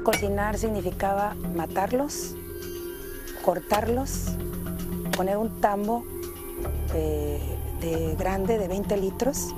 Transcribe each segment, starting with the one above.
Cocinar significaba matarlos, cortarlos, poner un tambo grande de 20 litros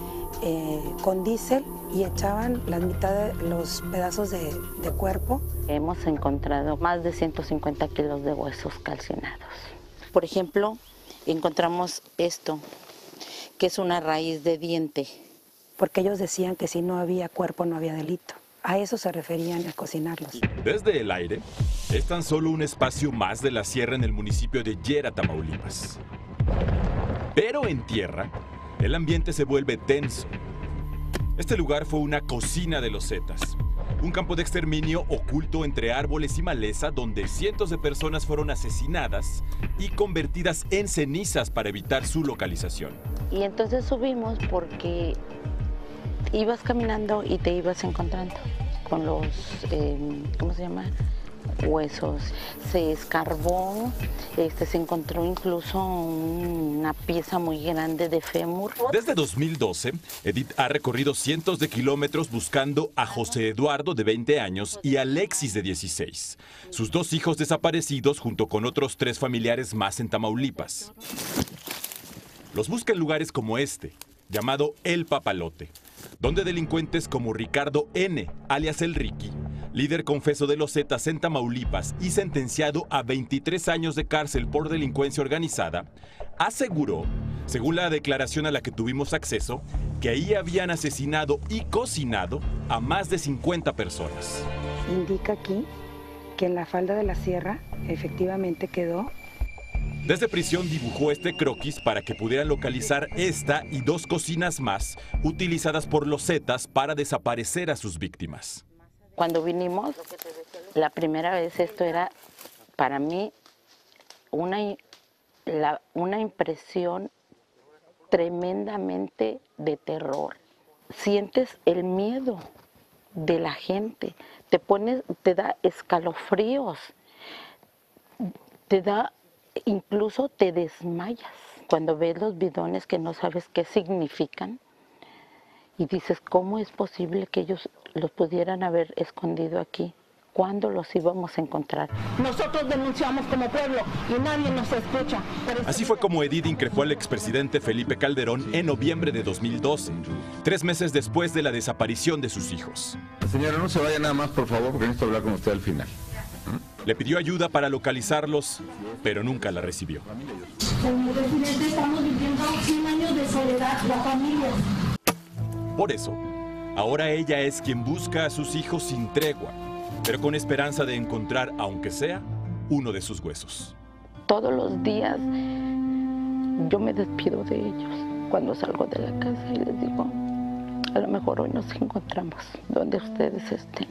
con diésel y echaban la mitad de los pedazos de cuerpo. Hemos encontrado más de 150 kilos de huesos calcinados. Por ejemplo, encontramos esto, que es una raíz de diente. Porque ellos decían que si no había cuerpo no había delito. A eso se referían al cocinarlos. Desde el aire, es tan solo un espacio más de la sierra en el municipio de Llera, Tamaulipas. Pero en tierra, el ambiente se vuelve tenso. Este lugar fue una cocina de los Zetas, un campo de exterminio oculto entre árboles y maleza donde cientos de personas fueron asesinadas y convertidas en cenizas para evitar su localización. Y entonces subimos porque ibas caminando y te ibas encontrando con los, ¿cómo se llama? Huesos. Se escarbó, se encontró incluso una pieza muy grande de fémur. Desde 2012, Edith ha recorrido cientos de kilómetros buscando a José Eduardo, de 20 años, y a Alexis, de 16, sus dos hijos desaparecidos junto con otros 3 familiares más en Tamaulipas. Los busca en lugares como este, llamado El Papalote, donde delincuentes como Ricardo N., alias El Ricky, líder confeso de los Zetas en Tamaulipas y sentenciado a 23 años de cárcel por delincuencia organizada, aseguró, según la declaración a la que tuvimos acceso, que ahí habían asesinado y cocinado a más de 50 personas. Indica aquí que en la falda de la sierra efectivamente quedó. Desde prisión dibujó este croquis para que pudieran localizar esta y 2 cocinas más utilizadas por los Zetas para desaparecer a sus víctimas. Cuando vinimos, la primera vez esto era para mí una impresión tremendamente de terror. Sientes el miedo de la gente, te da escalofríos, incluso te desmayas cuando ves los bidones que no sabes qué significan y dices, ¿cómo es posible que ellos los pudieran haber escondido aquí? ¿Cuándo los íbamos a encontrar? Nosotros denunciamos como pueblo y nadie nos escucha. Así fue como Edith increpó al expresidente Felipe Calderón en noviembre de 2012, 3 meses después de la desaparición de sus hijos. Señora, no se vaya nada más, por favor, porque necesito hablar con usted al final. Le pidió ayuda para localizarlos, pero nunca la recibió. Como residente estamos viviendo 100 años de soledad, la familia. Por eso, ahora ella es quien busca a sus hijos sin tregua, pero con esperanza de encontrar, aunque sea, uno de sus huesos. Todos los días yo me despido de ellos cuando salgo de la casa y les digo, a lo mejor hoy nos encontramos donde ustedes estén.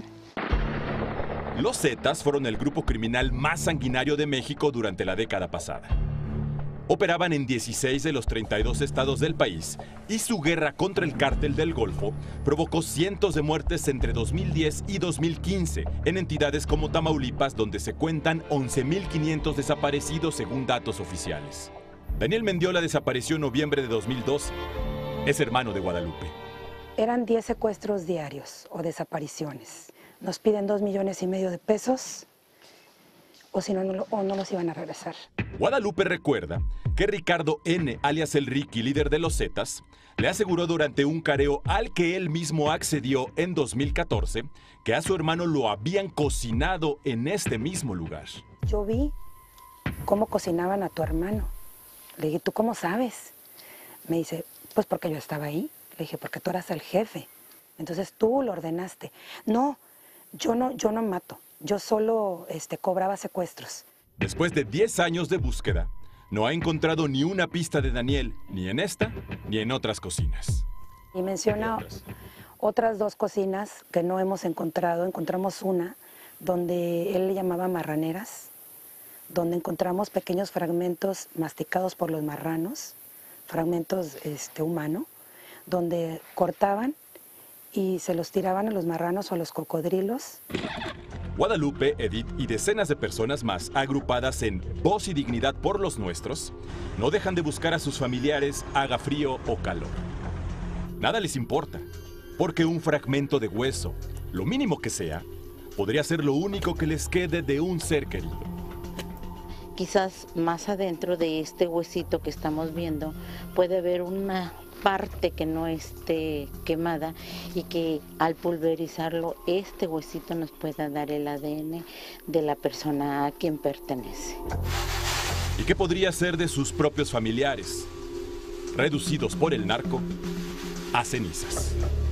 Los Zetas fueron el grupo criminal más sanguinario de México durante la década pasada. Operaban en 16 de los 32 estados del país y su guerra contra el cártel del Golfo provocó cientos de muertes entre 2010 y 2015 en entidades como Tamaulipas, donde se cuentan 11.500 desaparecidos según datos oficiales. Daniel Mendiola desapareció en noviembre de 2012. Es hermano de Guadalupe. Eran 10 secuestros diarios o desapariciones. Nos piden 2,5 millones de pesos o si no, no los iban a regresar. Guadalupe recuerda que Ricardo N., alias El Ricky, líder de los Zetas, le aseguró durante un careo al que él mismo accedió en 2014 que a su hermano lo habían cocinado en este mismo lugar. Yo vi cómo cocinaban a tu hermano. Le dije, ¿tú cómo sabes? Me dice, pues porque yo estaba ahí. Le dije, porque tú eras el jefe. Entonces tú lo ordenaste. No, yo no mato. Yo solo cobraba secuestros. Después de 10 años de búsqueda, no ha encontrado ni una pista de Daniel, ni en esta, ni en otras cocinas. Y menciona otras 2 cocinas que no hemos encontrado. Encontramos una donde él le llamaba marraneras, donde encontramos pequeños fragmentos masticados por los marranos, fragmentos humanos, donde cortaban y se los tiraban a los marranos o a los cocodrilos. Guadalupe, Edith y decenas de personas más agrupadas en Voz y Dignidad por los Nuestros no dejan de buscar a sus familiares, haga frío o calor. Nada les importa, porque un fragmento de hueso, lo mínimo que sea, podría ser lo único que les quede de un ser querido. Quizás más adentro de este huesito que estamos viendo puede haber una parte que no esté quemada y que al pulverizarlo este huesito nos pueda dar el ADN de la persona a quien pertenece. ¿Y qué podría ser de sus propios familiares, reducidos por el narco a cenizas?